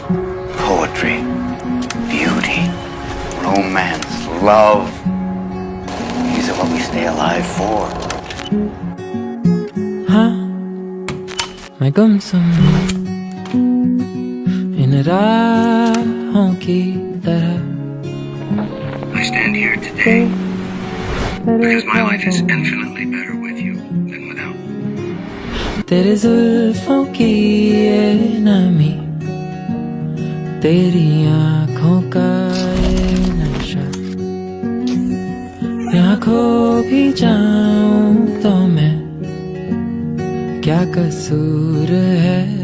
Poetry, beauty, romance, love. These are what we stay alive for. हाँ, मैं गुमसुम इन राहों की तरह। I stand here today because my life is infinitely better with you than without. तेरे जुल्फों की ये नमी, तेरी आँखों का ये नशा, यहाँ खो भी जाऊं तो मैं, क्या कसूर है